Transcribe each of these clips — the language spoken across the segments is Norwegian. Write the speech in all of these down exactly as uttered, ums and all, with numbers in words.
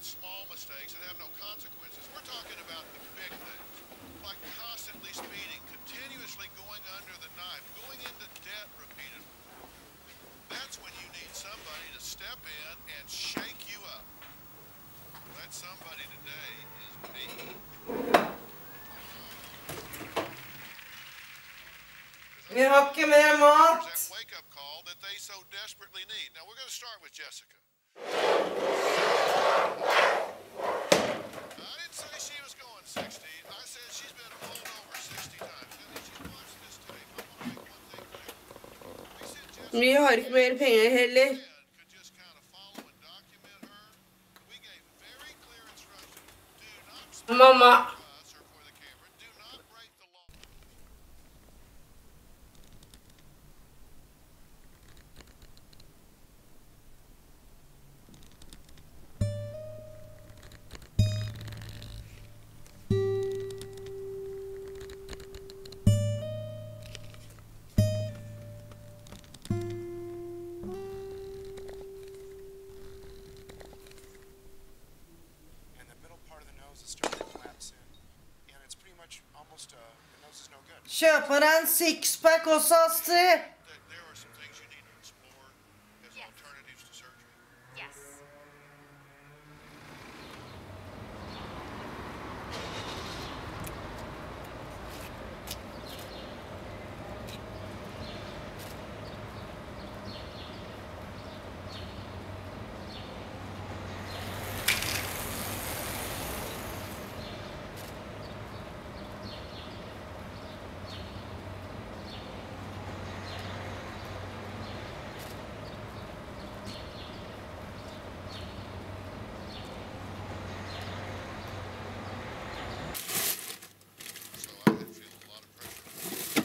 small mistakes that have no consequences. We're talking about the big things, like constantly speeding, continuously going under the knife, going into debt repeatedly. That's when you need somebody to step in and shake you up. That somebody today is me. Vi har ikke mer mat! That wake-up call that they so desperately need. Now we're going to start with Jessica. I didn't say she was going sixty. I said she's been pulled over sixty times. She's watched this tape. I'm going to make one thing clear. We said Jessica Vi har ikke mer penger heller. could just kind of follow and document her. We gave very clear instructions. Do not speak Mamma. to us or for the camera. Do not break the law. And the middle part of the nose is starting to collapse in, and it's pretty much almost, uh, the nose is no good. Kjøp på deg en sixpack også, Astrid! That there are some things you need to explore as Yes. alternatives to surgery. Yes. So I feel a lot of pressure.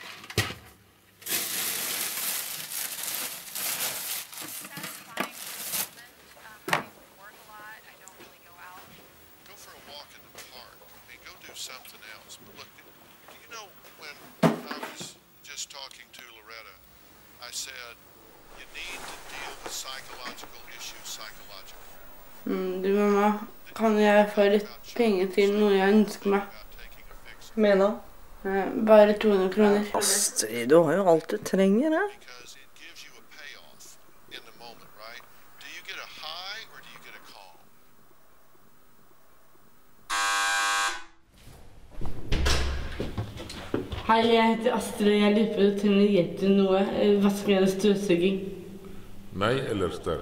That's fine for the moment. Um, I work a lot. I don't really go out. Go for a walk in the park. I mean, go do something else. But look, do you know when I was just talking to Loretta, I said you need to deal with psychological issues psychologically. Mm, du, mamma, kan jeg få litt penger til noe jeg ønsker meg? About taking a fix Mener. Eh, Bare to hundre kroner. Astrid, du har jo alt du trenger, eh? because it gives you a payoff in the moment, right? Do you get a high or do you get a calm? Hei, jeg heter Astrid. Jeg lurer på om du trenger hjelp til noe. eh, Vasking eller støvsuging. Nei eller sterk.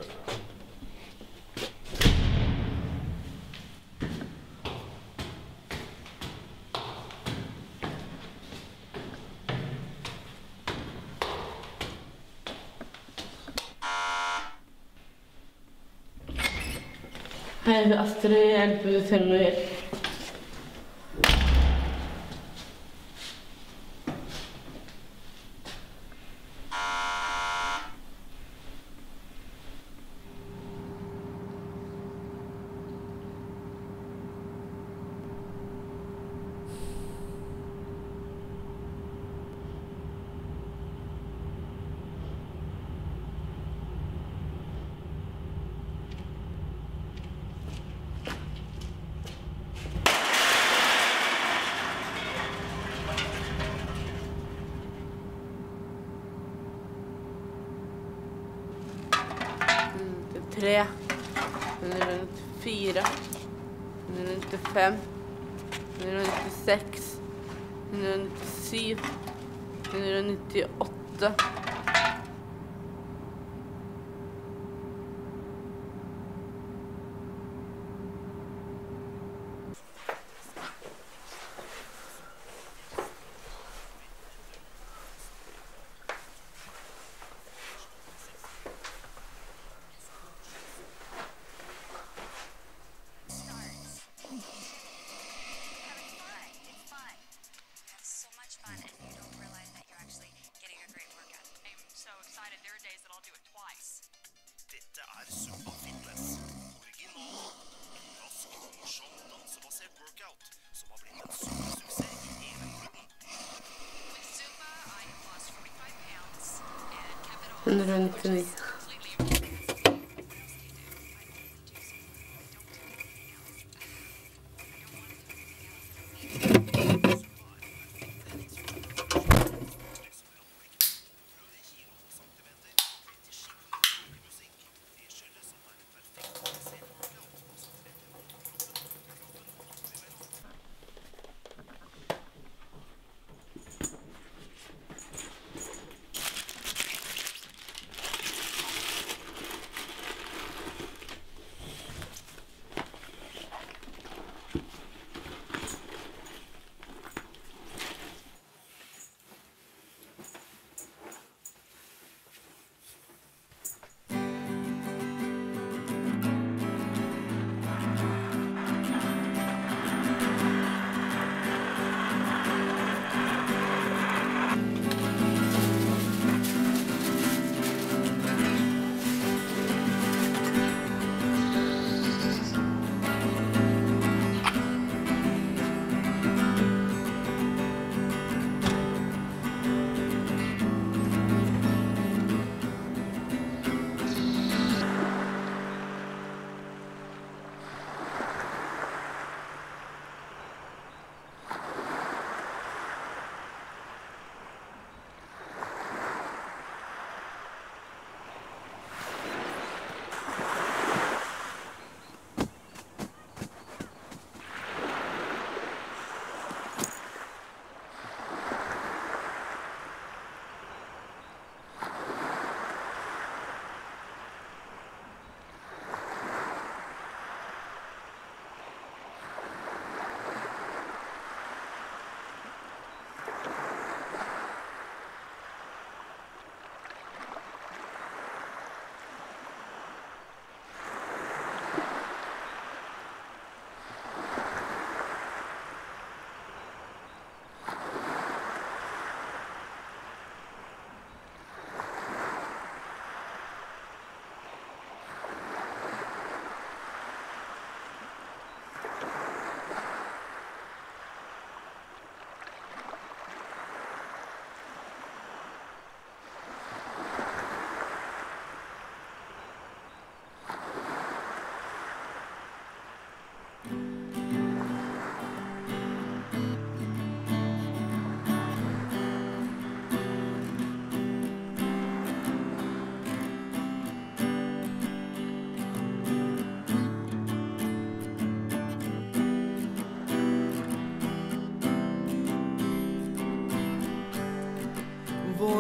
Hei, jeg heter Astrid. Jeg lurer på om du trenger noe hjelp. Tre, fire, fem, seks, syv, åtte. Dette er Zumba Fitness. Original, rask, morsom, dansebasert workout som har blitt en supersuksess i hele Norden. With Zumba, I have lost forty-five pounds and kept it all. hundre nittini. Completely.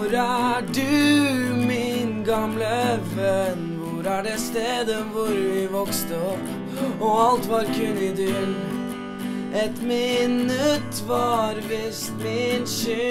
Hvor er du, min gamle venn? Hvor er det stedet hvor vi vokste opp, og alt var kun idyll? Et minutt var visst min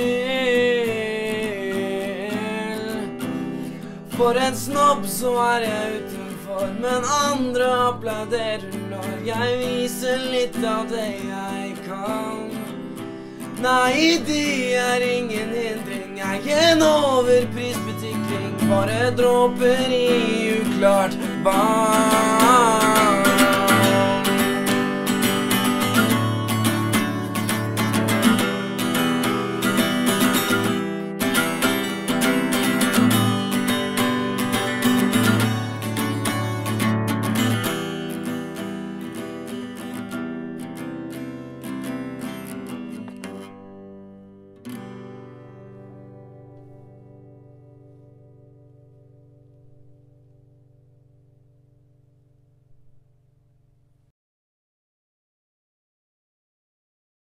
skyld. For en snobb så er jeg utenfor, men andre applauderer når jeg viser litt av det jeg kan. Nei, de er ingen hindring, jeg er en overprisbutikkling, bare dråper i uklart vann.